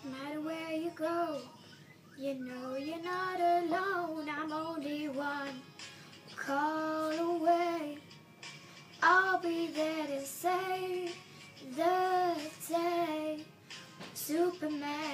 No matter where you go, you know you're not alone. I'm only one call away. I'll be there to save the day. Superman.